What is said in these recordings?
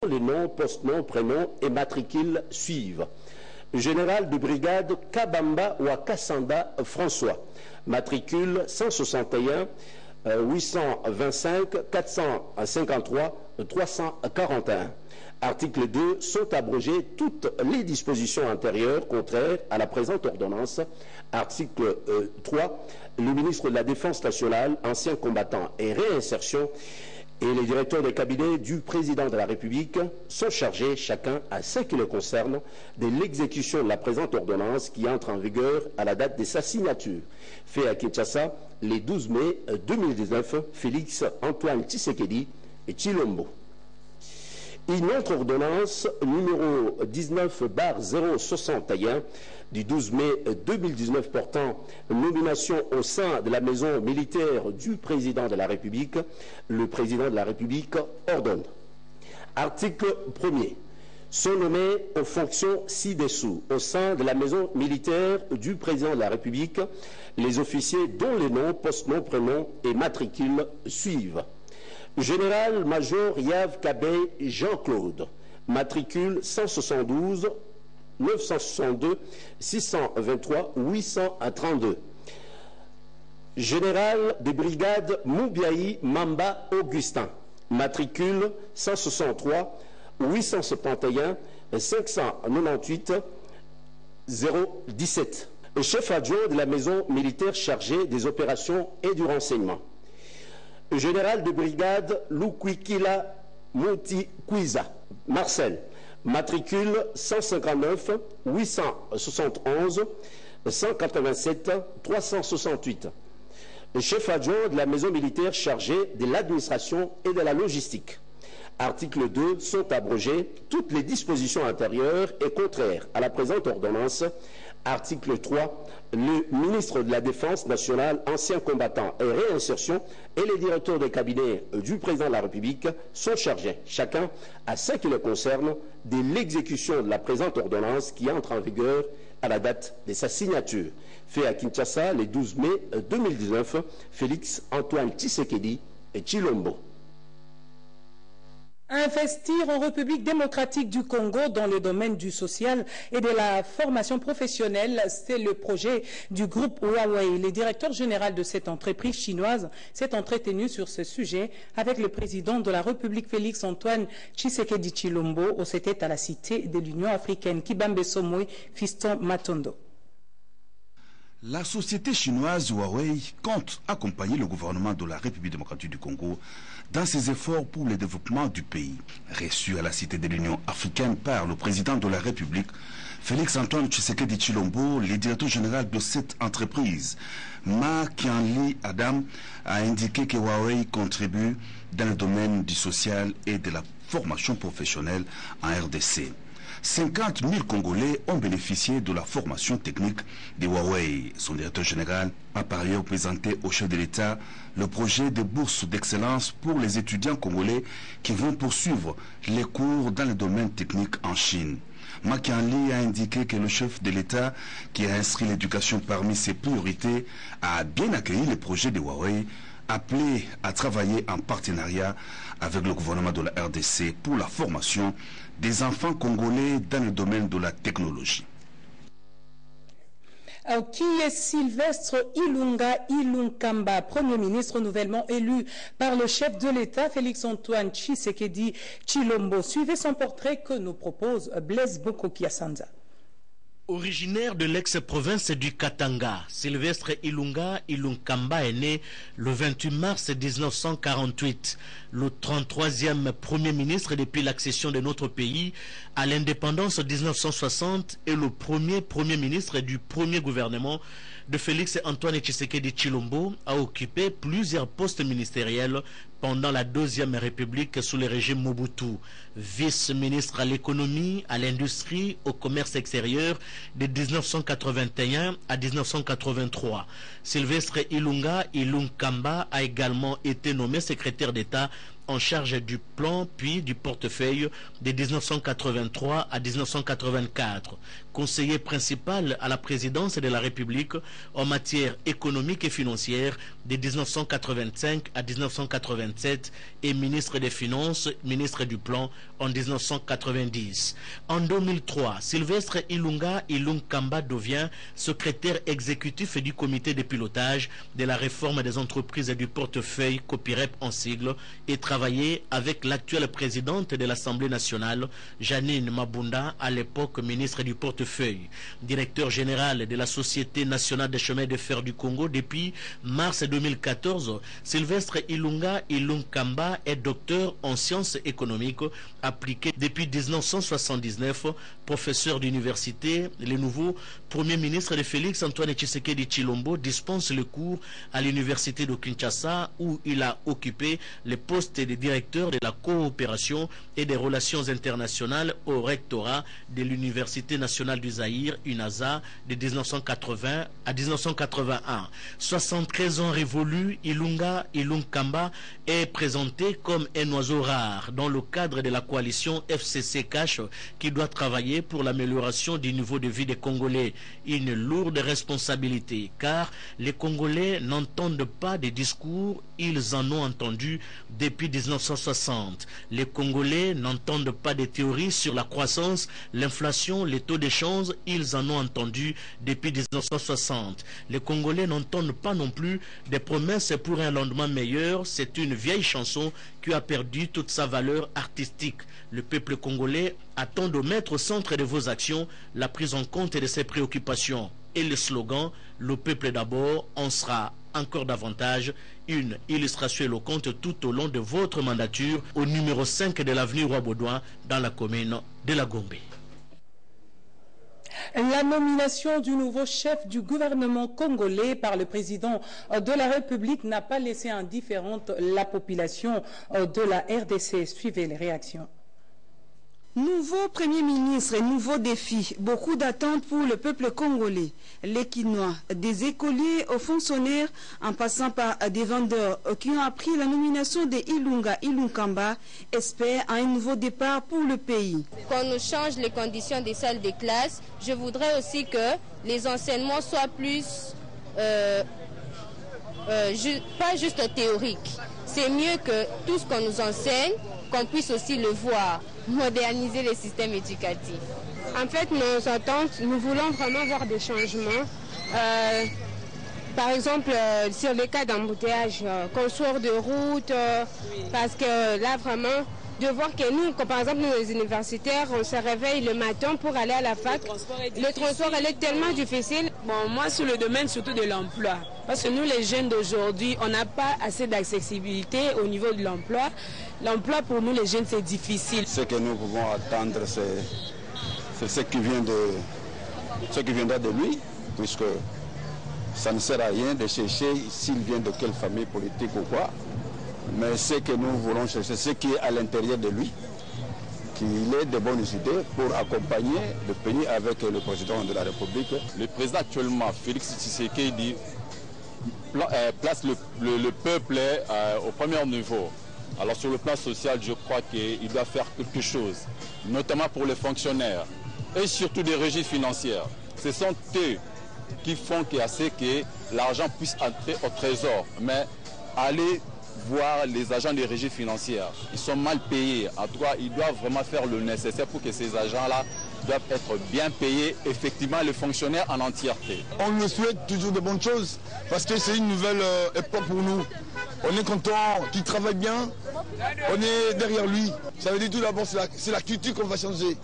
Les noms, post-noms, prénoms et matricules suivent. Général de brigade Kabamba Wakassanda François, matricule 161 825 453 341. Article 2. Sont abrogées toutes les dispositions antérieures contraires à la présente ordonnance. Article 3. Le ministre de la Défense nationale, ancien combattant et réinsertion, et les directeurs des cabinets du président de la République sont chargés, chacun à ce qui le concerne, de l'exécution de la présente ordonnance qui entre en vigueur à la date de sa signature. Fait à Kinshasa, le 12 mai 2019, Félix Antoine Tshisekedi et Tshilombo. Une autre ordonnance numéro 19/061 du 12 mai 2019 portant nomination au sein de la maison militaire du président de la République, le président de la République ordonne. Article 1er. Sont nommés aux fonctions ci-dessous au sein de la maison militaire du président de la République les officiers dont les noms, post-noms, prénoms et matricules suivent. Général-major Yav Kabé Jean-Claude, matricule 172 962 623 832. Général de brigade Moubiaï Mamba Augustin, matricule 163 871 598 017. Chef adjoint de la maison militaire chargée des opérations et du renseignement. Général de brigade Lukwikila Mouti Kwiza, Marcel, matricule 159 871 187 368. Chef adjoint de la maison militaire chargée de l'administration et de la logistique. Article 2. Sont abrogées toutes les dispositions antérieures et contraires à la présente ordonnance. Article 3. Le ministre de la Défense nationale, ancien combattant et réinsertion, et les directeurs des cabinets du président de la République sont chargés, chacun à ce qui le concerne, de l'exécution de la présente ordonnance qui entre en vigueur à la date de sa signature. Fait à Kinshasa le 12 mai 2019, Félix Antoine Tshisekedi et Tshilombo. Investir en République démocratique du Congo dans le domaine du social et de la formation professionnelle, c'est le projet du groupe Huawei. Le directeur général de cette entreprise chinoise s'est entretenu sur ce sujet avec le président de la République Félix Antoine Tshisekedi Tshilombo. C'était à la cité de l'Union africaine. Kibambe Somoy, Fiston Matondo. La société chinoise Huawei compte accompagner le gouvernement de la République démocratique du Congo dans ses efforts pour le développement du pays. Reçu à la Cité de l'Union africaine par le président de la République, Félix Antoine Tshisekedi Tshilombo, le directeur général de cette entreprise, Ma Kianli Adam, a indiqué que Huawei contribue dans le domaine du social et de la formation professionnelle en RDC. 50 000 Congolais ont bénéficié de la formation technique de Huawei. Son directeur général a par ailleurs présenté au chef de l'État le projet de bourse d'excellence pour les étudiants congolais qui vont poursuivre les cours dans le domaine technique en Chine. Makianli a indiqué que le chef de l'État, qui a inscrit l'éducation parmi ses priorités, a bien accueilli le projet de Huawei, appelé à travailler en partenariat avec le gouvernement de la RDC pour la formation des enfants congolais dans le domaine de la technologie. Qui est Sylvestre Ilunga Ilunkamba, Premier ministre nouvellement élu par le chef de l'État, Félix Antoine Tshisekedi Tshilombo. Suivez son portrait que nous propose Blaise Bokokiasanza. Originaire de l'ex-province du Katanga, Sylvestre Ilunga Ilunkamba est né le 28 mars 1948, le 33e Premier ministre depuis l'accession de notre pays à l'indépendance en 1960 et le premier Premier ministre du premier gouvernement de Félix Antoine Tshisekedi Tshilombo, a occupé plusieurs postes ministériels pendant la Deuxième République sous le régime Mobutu. Vice-ministre à l'économie, à l'industrie, au commerce extérieur de 1981 à 1983. Sylvestre Ilunga Ilunkamba a également été nommé secrétaire d'État en charge du plan puis du portefeuille de 1983 à 1984, conseiller principal à la présidence de la République en matière économique et financière de 1985 à 1987 et ministre des Finances, ministre du Plan en 1990. En 2003, Sylvestre Ilunga Ilunkamba devient secrétaire exécutif du comité de pilotage de la réforme des entreprises et du portefeuille COPIREP en sigle et travaillé avec l'actuelle présidente de l'Assemblée nationale, Janine Mabunda, à l'époque ministre du portefeuille. Directeur général de la Société nationale des chemins de fer du Congo depuis mars 2014, Sylvestre Ilunga Ilunkamba est docteur en sciences économiques appliquées depuis 1979, professeur d'université. Le nouveau Premier ministre de Félix Antoine Tshisekedi Tshilombo dispense le cours à l'université de Kinshasa où il a occupé le poste de directeur de la coopération et des relations internationales au rectorat de l'Université nationale du Zaïre, UNAZA, de 1980 à 1981. 73 ans révolus, Ilunga Ilunkamba est présenté comme un oiseau rare dans le cadre de la coalition FCC Cash qui doit travailler pour l'amélioration du niveau de vie des Congolais. Une lourde responsabilité car les Congolais n'entendent pas des discours, ils en ont entendu depuis 1960. Les Congolais n'entendent pas des théories sur la croissance, l'inflation, les taux d'échange, ils en ont entendu depuis 1960. Les Congolais n'entendent pas non plus des promesses pour un lendemain meilleur. C'est une vieille chanson qui a perdu toute sa valeur artistique. Le peuple congolais attend de mettre au centre de vos actions la prise en compte de ses préoccupations. Et le slogan « Le peuple d'abord » en sera encore davantage une illustration éloquente tout au long de votre mandature au numéro 5 de l'avenue Roi-Baudouin dans la commune de la Gombe. La nomination du nouveau chef du gouvernement congolais par le président de la République n'a pas laissé indifférente la population de la RDC. Suivez les réactions. Nouveau Premier ministre et nouveaux défis, beaucoup d'attentes pour le peuple congolais. Les Quinois, des écoliers aux fonctionnaires, en passant par des vendeurs qui ont appris la nomination de Ilunga Ilunkamba, espèrent un nouveau départ pour le pays. Qu'on nous change les conditions des salles de classe, je voudrais aussi que les enseignements soient plus, pas juste théoriques. C'est mieux que tout ce qu'on nous enseigne, qu'on puisse aussi le voir, moderniser le système éducatif. En fait, nos attentes, nous voulons vraiment voir des changements. Par exemple, sur les cas d'embouteillage, qu'on sort de route, parce que là, vraiment, de voir que nous, par exemple, nous les universitaires, on se réveille le matin pour aller à la fac. Le transport, elle est tellement difficile. Bon, moi, sur le domaine surtout de l'emploi, parce que nous, les jeunes d'aujourd'hui, on n'a pas assez d'accessibilité au niveau de l'emploi. L'emploi, pour nous, les jeunes, c'est difficile. Ce que nous pouvons attendre, c'est ce qui viendra de lui, puisque ça ne sert à rien de chercher s'il vient de quelle famille politique ou quoi. Mais ce que nous voulons chercher, c'est ce qui est à l'intérieur de lui, qu'il ait de bonnes idées pour accompagner le pays avec le président de la République. Le président actuellement, Félix Tshisekedi, place le peuple au premier niveau. Alors sur le plan social, je crois qu'il doit faire quelque chose, notamment pour les fonctionnaires et surtout des régies financières. Ce sont eux qui font que l'argent puisse entrer au trésor. Mais aller voir les agents des régies financières, ils sont mal payés. En tout cas, ils doivent vraiment faire le nécessaire pour que ces agents-là doivent être bien payés, effectivement, les fonctionnaires en entièreté. On nous souhaite toujours de bonnes choses parce que c'est une nouvelle époque pour nous. On est content qu'il travaille bien, on est derrière lui. Ça veut dire tout d'abord, c'est la culture qu'on va changer.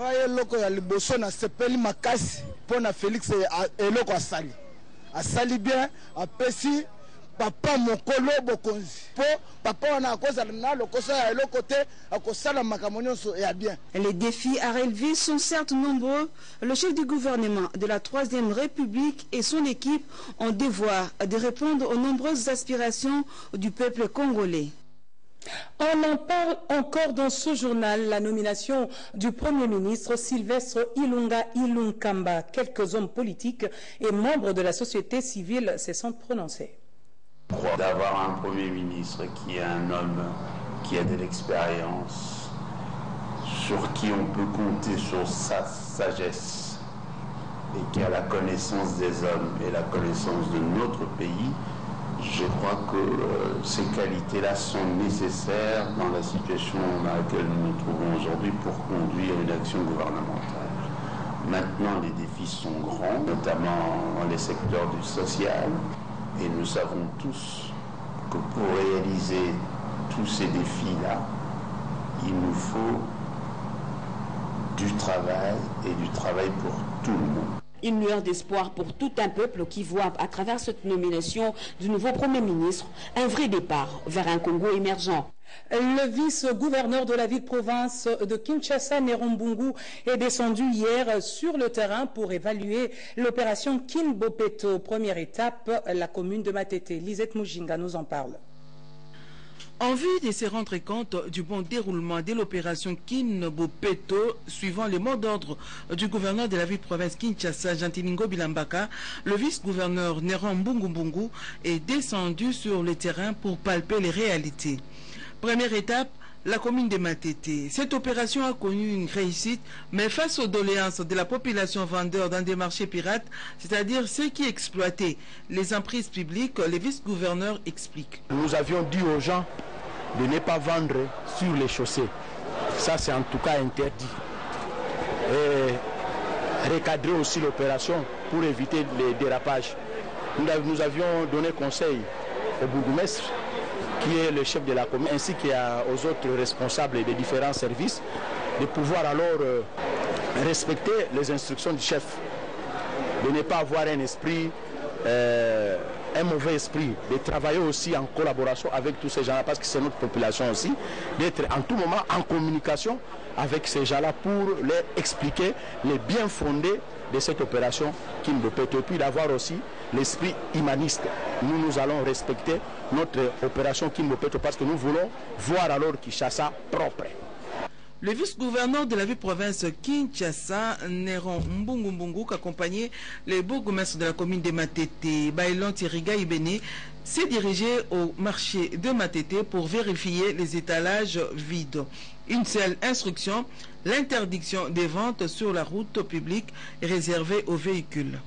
Félix eloko asali. Asali bien, apesi papa mokolo bokonzi. Po papa wana akozala na lokosa ya eloko te akosala makambo nyonso ya bien. Les défis à relever sont certes nombreux. Le chef du gouvernement de la Troisième République et son équipe ont devoir de répondre aux nombreuses aspirations du peuple congolais. On en parle encore dans ce journal, la nomination du Premier ministre Sylvestre Ilunga Ilunkamba. Quelques hommes politiques et membres de la société civile se sont prononcés. D'avoir un Premier ministre qui est un homme qui a de l'expérience, sur qui on peut compter sur sa sagesse et qui a la connaissance des hommes et la connaissance de notre pays, je crois que ces qualités-là sont nécessaires dans la situation dans laquelle nous nous trouvons aujourd'hui pour conduire une action gouvernementale. Maintenant, les défis sont grands, notamment dans les secteurs du social, et nous savons tous que pour réaliser tous ces défis-là, il nous faut du travail et du travail pour tout le monde. Une lueur d'espoir pour tout un peuple qui voit à travers cette nomination du nouveau Premier ministre un vrai départ vers un Congo émergent. Le vice-gouverneur de la ville-province de Kinshasa, Néron Mbungu, est descendu hier sur le terrain pour évaluer l'opération Kinbopeto. Première étape, la commune de Matete. Lisette Mujinga nous en parle. En vue de se rendre compte du bon déroulement de l'opération Kinbopeto, suivant les mots d'ordre du gouverneur de la ville-province Kinshasa, Jantiningo Bilambaka, le vice-gouverneur Néron Mbungu est descendu sur le terrain pour palper les réalités. Première étape, la commune de Matete. Cette opération a connu une réussite, mais face aux doléances de la population vendeur dans des marchés pirates, c'est-à-dire ceux qui exploitaient les emprises publiques, les vice-gouverneurs expliquent. Nous avions dit aux gens de ne pas vendre sur les chaussées. Ça, c'est en tout cas interdit. Et recadrer aussi l'opération pour éviter les dérapages. Nous avions donné conseil au bourgmestre, qui est le chef de la commune, ainsi qu'aux autres responsables des différents services, de pouvoir alors respecter les instructions du chef, de ne pas avoir un esprit, un mauvais esprit, de travailler aussi en collaboration avec tous ces gens-là, parce que c'est notre population aussi, d'être en tout moment en communication avec ces gens-là pour leur expliquer les bien fondés de cette opération Kinbopeto, et puis d'avoir aussi l'esprit humaniste. Nous allons respecter notre opération Kinbopeto parce que nous voulons voir alors Kinshasa propre. Le vice-gouverneur de la ville-province Kinshasa, Néron Mbungu, accompagné les bourgmestres de la commune de Matete, Bailon Thiriga Ibene, s'est dirigé au marché de Matete pour vérifier les étalages vides. Une seule instruction, l'interdiction des ventes sur la route publique est réservée aux véhicules.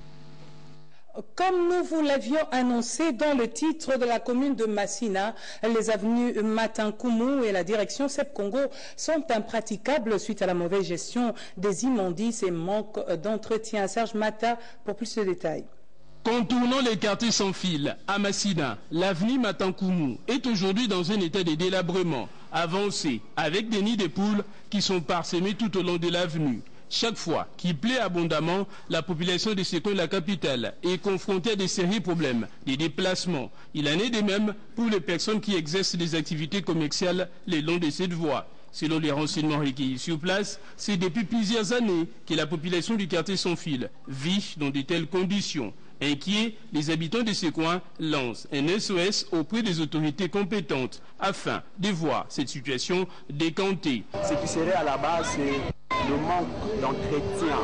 Comme nous vous l'avions annoncé dans le titre de la commune de Massina, les avenues Matankumu et la direction Sep-Congo sont impraticables suite à la mauvaise gestion des immondices et manque d'entretien. Serge Mata pour plus de détails. Contournant les quartiers sans fil, à Massina, l'avenue Matankumu est aujourd'hui dans un état de délabrement avancé, avec des nids de poules qui sont parsemés tout au long de l'avenue. Chaque fois qu'il plaît abondamment, la population de ce coin de la capitale est confrontée à des sérieux problèmes, des déplacements. Il en est de même pour les personnes qui exercent des activités commerciales le long de cette voie. Selon les renseignements recueillis sur place, c'est depuis plusieurs années que la population du quartier sans fil vit dans de telles conditions. Inquiets, les habitants de ce coin lancent un SOS auprès des autorités compétentes afin de voir cette situation décantée. Ce qui serait à la base, c'est le manque d'entretien.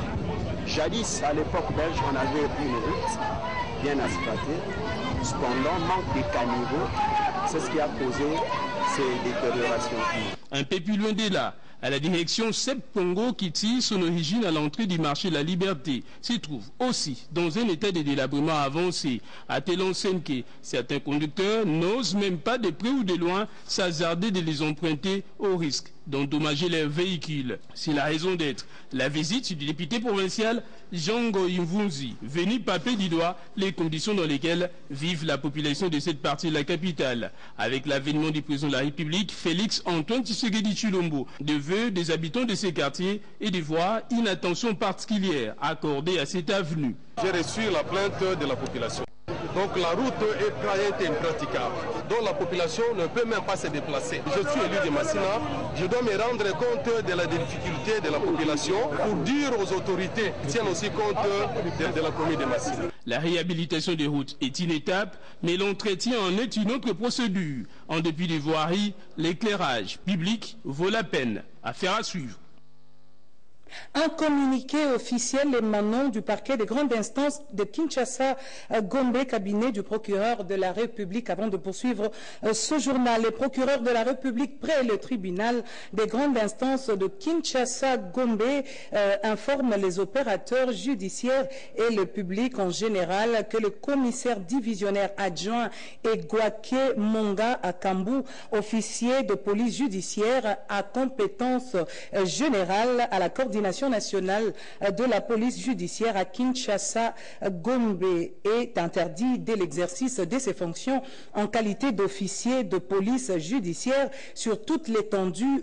Jadis, à l'époque belge, on avait une route bien asphaltée. Cependant, manque de caniveaux, c'est ce qui a causé ces détériorations. Un peu plus loin de là, à la direction Sep-Congo qui tire son origine à l'entrée du marché de la Liberté, se trouve aussi dans un état de délabrement avancé, à telle enseigne que certains conducteurs n'osent même pas de près ou de loin s'hasarder de les emprunter au risque d'endommager leurs véhicules. C'est la raison d'être. La visite du député provincial Django Imvunzi, venu paper du doigt les conditions dans lesquelles vive la population de cette partie de la capitale. Avec l'avènement du président de la République, Félix Antoine Tshisekedi Tshilombo, de vœux des habitants de ces quartiers et de voir une attention particulière accordée à cette avenue. J'ai reçu la plainte de la population. Donc la route est impraticable, dont la population ne peut même pas se déplacer. Je suis élu de Massina, je dois me rendre compte de la difficulté de la population pour dire aux autorités qui tiennent aussi compte de la commune de Massina. La réhabilitation des routes est une étape, mais l'entretien en est une autre procédure. En dépit des voiries, l'éclairage public vaut la peine. Affaire à suivre. Un communiqué officiel émanant du parquet des grandes instances de Kinshasa, Gombe, cabinet du procureur de la République. Avant de poursuivre ce journal, les procureurs de la République près le tribunal des grandes instances de Kinshasa, Gombe informent les opérateurs judiciaires et le public en général que le commissaire divisionnaire adjoint Egwake Monga Akambu, officier de police judiciaire à compétence générale à la coordination nationale de la police judiciaire à Kinshasa, Gombe, est interdit dès l'exercice de ses fonctions en qualité d'officier de police judiciaire sur toute l'étendue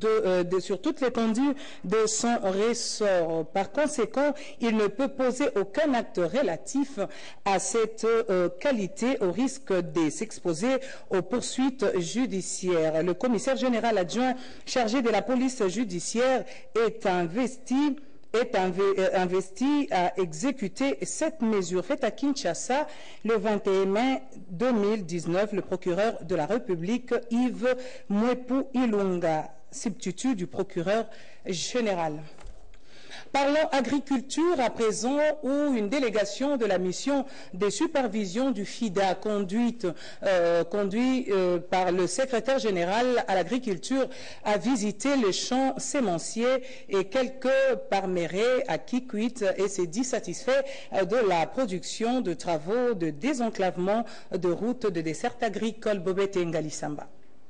de son ressort. Par conséquent, il ne peut poser aucun acte relatif à cette qualité au risque de s'exposer aux poursuites judiciaires. Le commissaire général adjoint chargé de la police judiciaire est investi à exécuter cette mesure faite à Kinshasa le 21 mai 2019. Le procureur de la République, Yves Mwepu Ilunga, substitut du procureur général. Parlons agriculture à présent, où une délégation de la mission de supervision du FIDA conduite par le secrétaire général à l'agriculture a visité les champs sémenciers et quelques parmerés à Kikwit et s'est dit satisfait de la production de travaux de désenclavement de routes de dessert agricole. Bobete Ngalisamba.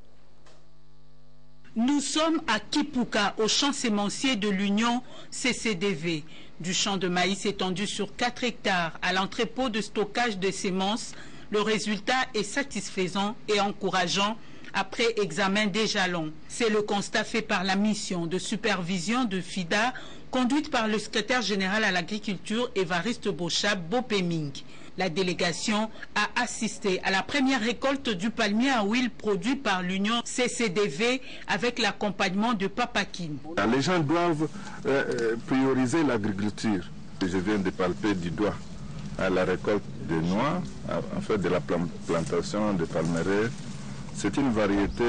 Nous sommes à Kipuka, au champ sémencier de l'Union CCDV. Du champ de maïs étendu sur 4 hectares à l'entrepôt de stockage de semences, le résultat est satisfaisant et encourageant après examen des jalons. C'est le constat fait par la mission de supervision de FIDA, conduite par le secrétaire général à l'agriculture Évariste Bochab Bopeming. La délégation a assisté à la première récolte du palmier à huile produit par l'Union CCDV avec l'accompagnement de Papakin. Les gens doivent prioriser l'agriculture. Je viens de palper du doigt à la récolte des noix, en fait de la plantation de palmeraies. C'est une variété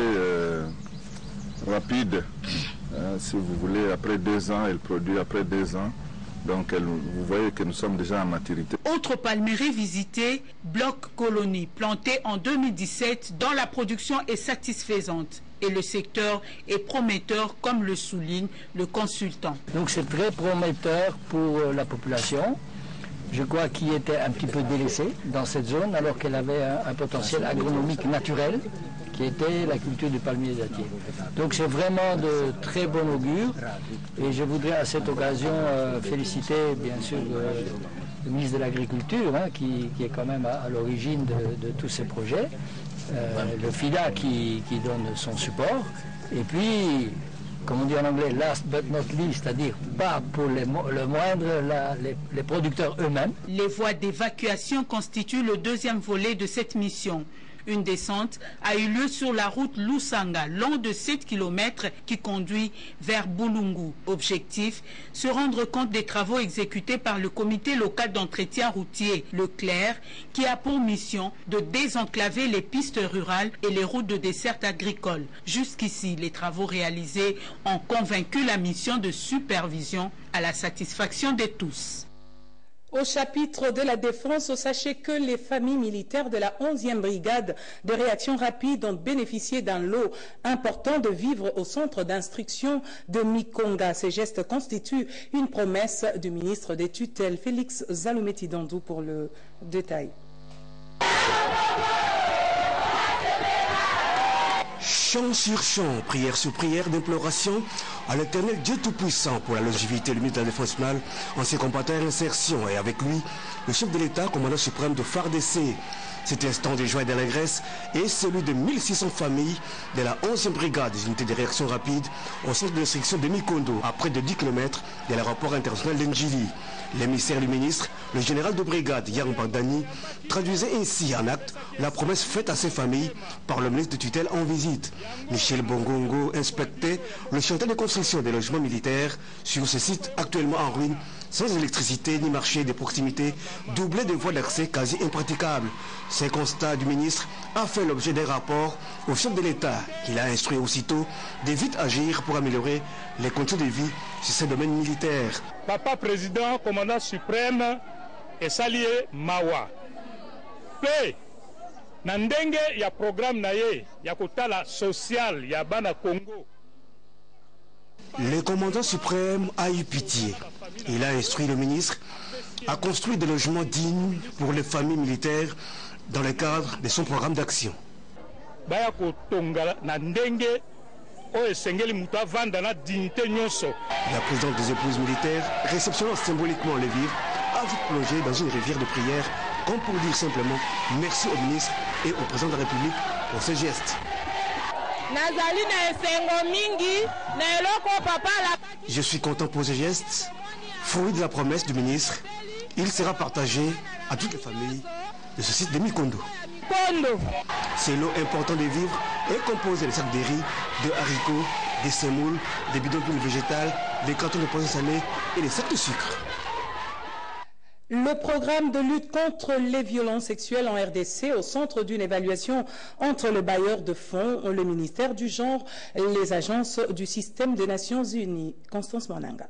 rapide. Si vous voulez, après 2 ans, elle produit après 2 ans. Donc, vous voyez que nous sommes déjà en maturité. Autre palmeraie visité, Bloc Colonie, planté en 2017, dont la production est satisfaisante. Et le secteur est prometteur, comme le souligne le consultant. Donc, c'est très prometteur pour la population. Je crois qu'il était un petit peu délaissé dans cette zone, alors qu'elle avait un potentiel agronomique naturel, qui était la culture du palmier dattier. Donc c'est vraiment de très bon augure et je voudrais à cette occasion féliciter bien sûr le ministre de l'Agriculture qui est quand même à l'origine de tous ces projets, le FIDA qui donne son support et puis, comme on dit en anglais, last but not least, c'est-à-dire pas pour le moindre, les producteurs eux-mêmes. Les voies d'évacuation constituent le deuxième volet de cette mission. Une descente a eu lieu sur la route Lusanga, long de 7 km qui conduit vers Boulungu. Objectif, se rendre compte des travaux exécutés par le comité local d'entretien routier, le CLER, qui a pour mission de désenclaver les pistes rurales et les routes de dessert agricole. Jusqu'ici, les travaux réalisés ont convaincu la mission de supervision à la satisfaction de tous. Au chapitre de la défense, sachez que les familles militaires de la 11e brigade de réaction rapide ont bénéficié d'un lot important de vivres au centre d'instruction de Mikonga. Ces gestes constituent une promesse du ministre des tutelles, Félix Zaloumeti-Dandou, pour le détail. Chant sur chant, prière sur prière d'imploration à l'éternel Dieu Tout-Puissant pour la longévité du ministre de la Défense nationale en ses combattants et insertion, et avec lui, le chef de l'État, commandant suprême de FARDC. Cet instant de joie et d'allégresse est celui de 1600 familles de la 11e brigade des unités de réaction rapide au centre d'instruction de Mikondo, à près de 10 km de l'aéroport international d'Njili. L'émissaire du ministre, le général de brigade Yang Bandani, traduisait ainsi en acte la promesse faite à ces familles par le ministre de tutelle en visite. Michel Bongongo inspectait le chantier de construction des logements militaires sur ce site actuellement en ruine sans électricité ni marché de proximité, doublé de voies d'accès quasi impraticables. Ces constats du ministre a fait l'objet d'un rapport au chef de l'État, qu'il a instruit aussitôt de vite agir pour améliorer les conditions de vie sur ces domaines militaires. Papa président, commandant suprême, et salié Mawa. P. Nandenge, il y a programme naye, il y a kotala social, il y a bana Congo. Le commandant suprême a eu pitié. Il a instruit le ministre à construire des logements dignes pour les familles militaires dans le cadre de son programme d'action. La présidente des épouses militaires, réceptionnant symboliquement les vivres, a vite plongé dans une rivière de prière, comme pour dire simplement merci au ministre et au président de la République pour ce geste. Je suis content pour ce geste, fruit de la promesse du ministre. Il sera partagé à toutes les familles de ce site de Mikondo. C'est lot important de vivres est composé de sacs de riz, de haricots, des semoules, des bidons d'huile végétale, des cartons de poisson salé et des sacs de sucre. Le programme de lutte contre les violences sexuelles en RDC au centre d'une évaluation entre le bailleur de fonds, le ministère du genre, les agences du système des Nations Unies. Constance Mananga.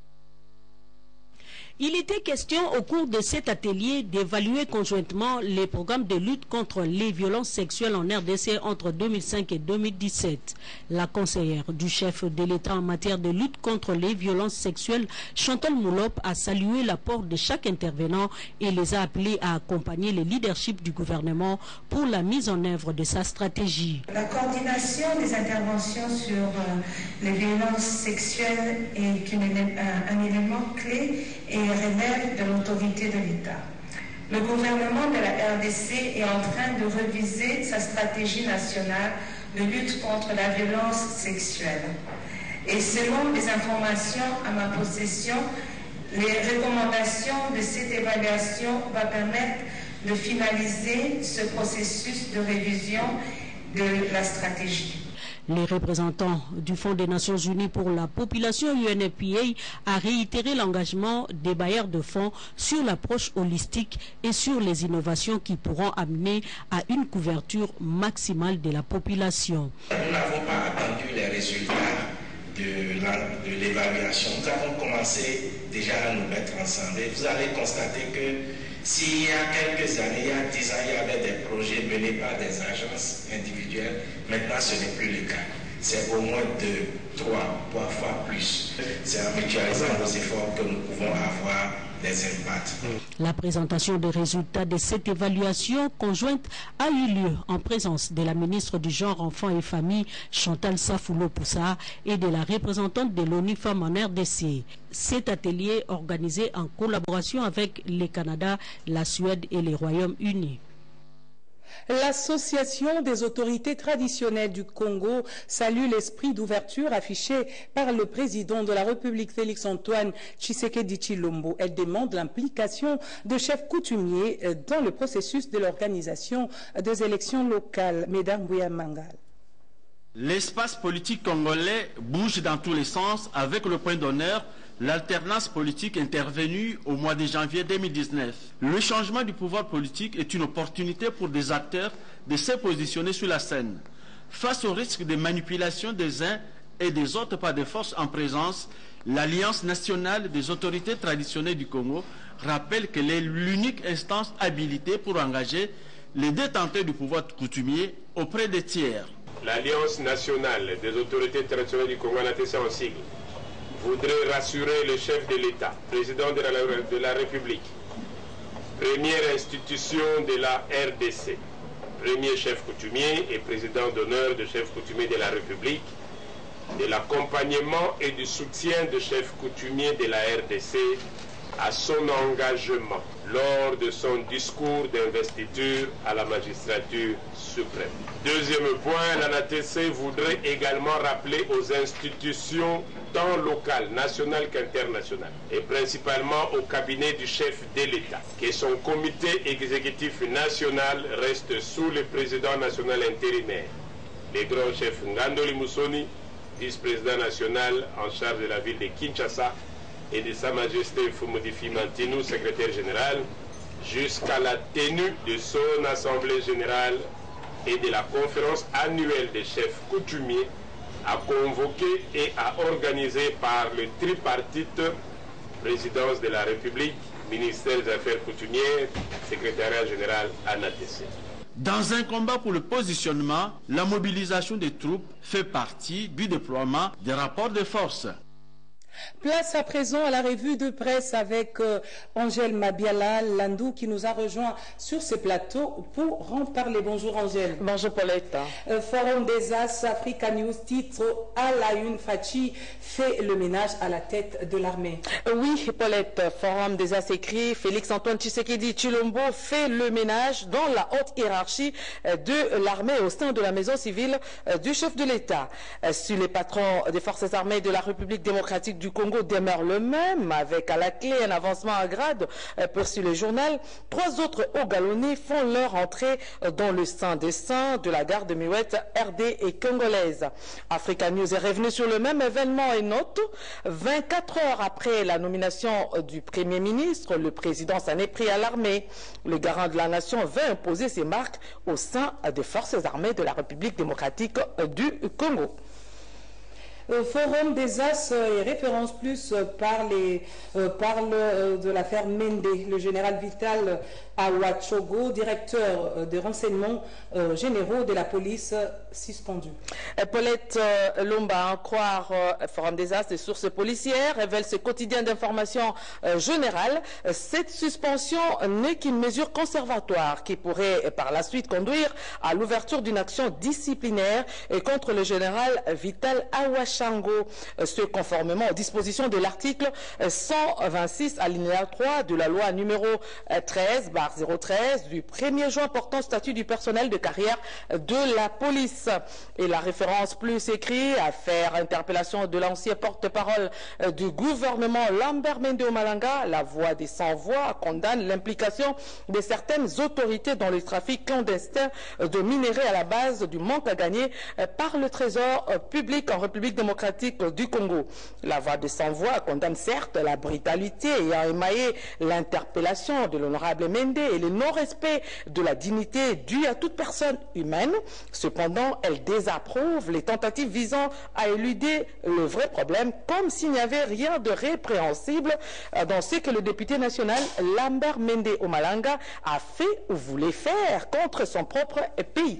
Il était question au cours de cet atelier d'évaluer conjointement les programmes de lutte contre les violences sexuelles en RDC entre 2005 et 2017. La conseillère du chef de l'État en matière de lutte contre les violences sexuelles, Chantal Moulop, a salué l'apport de chaque intervenant et les a appelés à accompagner le leadership du gouvernement pour la mise en œuvre de sa stratégie. La coordination des interventions sur les violences sexuelles est un élément clé et relève de l'autorité de l'État. Le gouvernement de la RDC est en train de réviser sa stratégie nationale de lutte contre la violence sexuelle. Et selon les informations à ma possession, les recommandations de cette évaluation vont permettre de finaliser ce processus de révision de la stratégie. Les représentants du Fonds des Nations Unies pour la population UNFPA a réitéré l'engagement des bailleurs de fonds sur l'approche holistique et sur les innovations qui pourront amener à une couverture maximale de la population. Nous n'avons pas attendu les résultats de l'évaluation. Nous avons commencé déjà à nous mettre ensemble. Et vous allez constater que s'il y a quelques années, il y a 10 ans, il y avait des projets menés par des agences individuelles, maintenant ce n'est plus le cas. C'est au moins 2, 3 fois plus. C'est en mutualisant nos efforts que nous pouvons avoir des impacts. La présentation des résultats de cette évaluation conjointe a eu lieu en présence de la ministre du Genre, Enfants et Familles, Chantal Safoulo-Poussa, et de la représentante de l'ONU Femmes en RDC. Cet atelier organisé en collaboration avec le Canada, la Suède et les Royaumes-Unis. L'Association des autorités traditionnelles du Congo salue l'esprit d'ouverture affiché par le président de la République Félix-Antoine Tshisekedi Tshilombo. Elle demande l'implication de chefs coutumiers dans le processus de l'organisation des élections locales. Mesdames Bouya-Mangal. L'espace politique congolais bouge dans tous les sens avec le point d'honneur l'alternance politique intervenue au mois de janvier 2019. Le changement du pouvoir politique est une opportunité pour des acteurs de se positionner sur la scène. Face au risque de manipulation des uns et des autres par des forces en présence, l'Alliance nationale des autorités traditionnelles du Congo rappelle qu'elle est l'unique instance habilitée pour engager les détenteurs du pouvoir coutumier auprès des tiers. L'Alliance nationale des autorités traditionnelles du Congo, ANATC en sigle, voudrait rassurer le chef de l'État, président de la République, première institution de la RDC, premier chef coutumier et président d'honneur de chef coutumier de la République, de l'accompagnement et du soutien de chef coutumier de la RDC à son engagement lors de son discours d'investiture à la magistrature suprême. Deuxième point, l'ANATC voudrait également rappeler aux institutions tant locales, nationales qu'internationales, et principalement au cabinet du chef de l'État, que son comité exécutif national reste sous le président national intérimaire, le grand chef Ngandoli Musoni, vice-président national en charge de la ville de Kinshasa, et de Sa Majesté Fumodifi Mantinu, secrétaire général, jusqu'à la tenue de son Assemblée générale et de la conférence annuelle des chefs coutumiers à convoquer et à organiser par le tripartite Présidence de la République, Ministère des Affaires coutumières, Secrétariat général ANATC. Dans un combat pour le positionnement, la mobilisation des troupes fait partie du déploiement des rapports de force. Place à présent à la revue de presse avec Angèle Mabiala Landou qui nous a rejoint sur ce plateau pour en parler. Bonjour Angèle. Bonjour Paulette. Forum des As, Africa News, titre à la une, Fachi fait le ménage à la tête de l'armée. Oui Paulette, Forum des As écrit, Félix-Antoine Tshisekedi Tshilombo fait le ménage dans la haute hiérarchie de l'armée au sein de la maison civile du chef de l'État. Sur les patrons des forces armées de la République démocratique du Congo demeure le même, avec à la clé un avancement à grade, poursuit le journal. 3 autres hauts galonnés font leur entrée dans le sein des saints de la garde muette RD et congolaise. Africa News est revenu sur le même événement et note, 24 heures après la nomination du Premier ministre, le président s'en est pris à l'armée. Le garant de la nation veut imposer ses marques au sein des forces armées de la République démocratique du Congo. Forum des As et Référence Plus parle de l'affaire Mende. Le général Vital Awachogo, directeur des renseignements généraux de la police, suspendu. Paulette Lomba, en croire Forum des As, des sources policières, révèle ce quotidien d'information générale. Cette suspension n'est qu'une mesure conservatoire qui pourrait par la suite conduire à l'ouverture d'une action disciplinaire contre le général Vital Awachogo. Ce conformément aux dispositions de l'article 126 alinéa 3 de la loi numéro 13/013 du 1er juin portant statut du personnel de carrière de la police. Et la référence plus écrit, affaire interpellation de l'ancien porte-parole du gouvernement Lambert Mende Omalanga, la voix des sans-voix condamne l'implication de certaines autorités dans le trafic clandestin de minerais à la base du manque à gagner par le trésor public en République démocratique du Congo. La voix de sans-voix condamne certes la brutalité ayant émaillé l'interpellation de l'honorable Mende et le non-respect de la dignité due à toute personne humaine. Cependant, elle désapprouve les tentatives visant à éluder le vrai problème, comme s'il n'y avait rien de répréhensible dans ce que le député national Lambert Mende Omalanga a fait ou voulait faire contre son propre pays.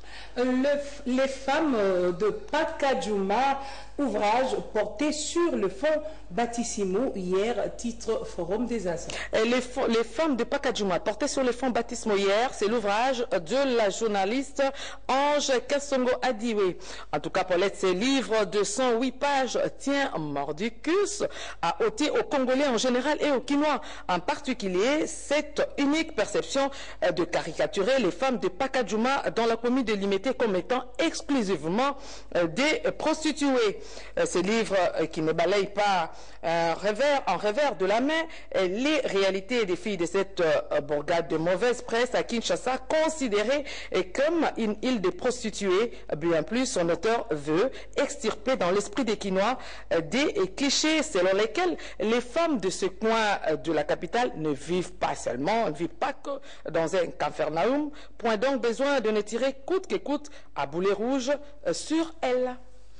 Les femmes de Pakadjouma, ouvrage porté sur le fonds Baptissimo, hier, titre Forum des As. Les femmes de Pakadjouma porté sur le fonds Baptissimo hier, c'est l'ouvrage de la journaliste Ange Kassongo Adiwe. En tout cas, Paulette, ce livre de 108 pages tient mordicus à ôter aux Congolais en général et aux Quinois en particulier cette unique perception de caricaturer les femmes de Pakadjouma dans la commune de Limité comme étant exclusivement des prostituées. Ce livre qui ne balaye pas en revers de la main les réalités des filles de cette bourgade de mauvaise presse à Kinshasa, considérée comme une île de prostituées. Bien plus, son auteur veut extirper dans l'esprit des Quinois des clichés selon lesquels les femmes de ce coin de la capitale ne vivent pas que dans un capharnaüm. Point donc besoin de ne tirer coûte que coûte à boulet rouge sur elle.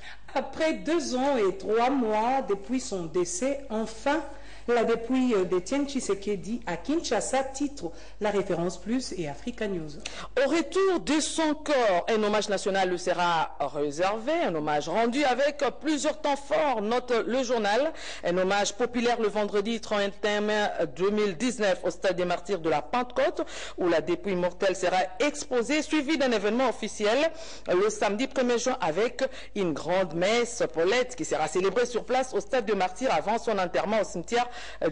Après 2 ans et 3 mois depuis son décès, enfin, la dépouille d'Étienne Tshisekedi à Kinshasa, titre La Référence Plus et Africa News. Au retour de son corps, un hommage national lui sera réservé, un hommage rendu avec plusieurs temps forts, note le journal. Un hommage populaire le vendredi 31 mai 2019 au Stade des Martyrs de la Pentecôte, où la dépouille mortelle sera exposée, suivi d'un événement officiel le samedi 1er juin avec une grande messe Paulette qui sera célébrée sur place au Stade des Martyrs avant son enterrement au cimetière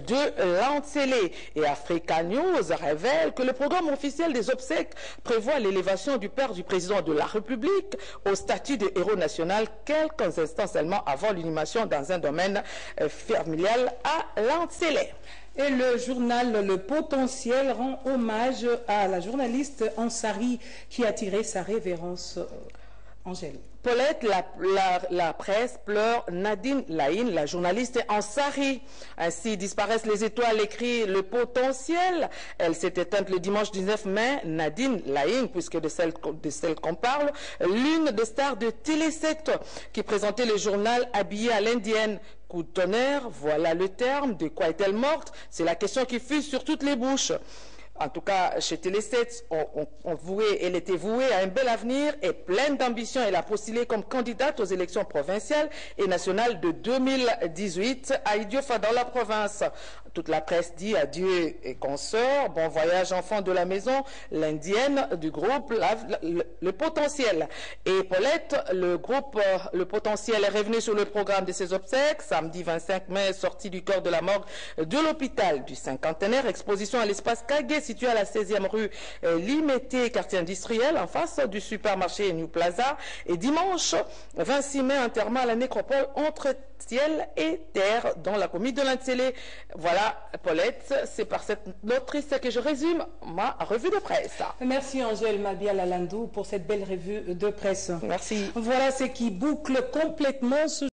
de Lancelé. Et Africa News révèle que le programme officiel des obsèques prévoit l'élévation du père du président de la République au statut de héros national quelques instants seulement avant l'inhumation dans un domaine familial à Lancelé. Et le journal Le Potentiel rend hommage à la journaliste Ansari qui a tiré sa révérence. Angèle. Paulette, la presse pleure Nadine Laïn, la journaliste Ansari. Ainsi disparaissent les étoiles, écrit Le Potentiel. Elle s'est éteinte le dimanche 19 mai. Nadine Laïn, puisque de celle qu'on parle, l'une des stars de Télé 7 qui présentait le journal habillé à l'indienne. Coup de tonnerre, voilà le terme. De quoi est-elle morte? C'est la question qui fuse sur toutes les bouches. En tout cas, chez Télé 7, elle était vouée à un bel avenir et pleine d'ambition. Elle a postulé comme candidate aux élections provinciales et nationales de 2018 à Idiofa dans la province. Toute la presse dit adieu et consorts. Bon voyage enfant de la maison, l'indienne du groupe Le Potentiel. Et Paulette, le groupe Le Potentiel est revenu sur le programme de ses obsèques. Samedi 25 mai, sortie du corps de la morgue de l'hôpital du Cinquantenaire. Exposition à l'espace Kagé, situé à la 16e rue Limété, quartier industriel, en face du supermarché New Plaza. Et dimanche 26 mai, enterrement à la nécropole entre ciel et terre dans la commune de l'Intsélé. Voilà, Paulette, c'est par cette note triste que je résume ma revue de presse. Merci Angèle Mabia Lalandou pour cette belle revue de presse. Merci. Voilà ce qui boucle complètement ce